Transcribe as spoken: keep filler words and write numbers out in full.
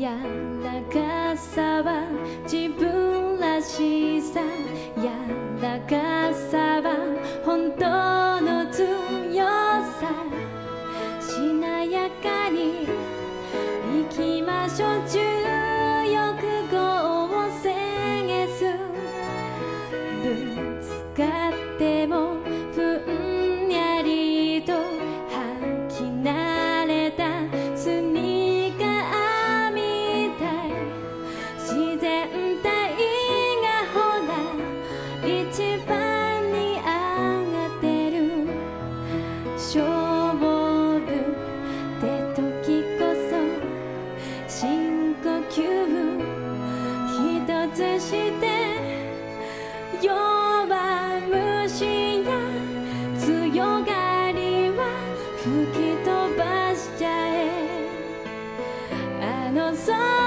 柔らかさは自分らしさ、柔らかさは本当の強さ。しなやかに生きましょう。重欲語を制す。ぶつかってもふんやりと履き慣れたスニーカーみたい。自然体がほら一番に上がってる。勝負って時こそ深呼吸一つして弱虫や強がりは吹き飛ばしちゃえ。あの空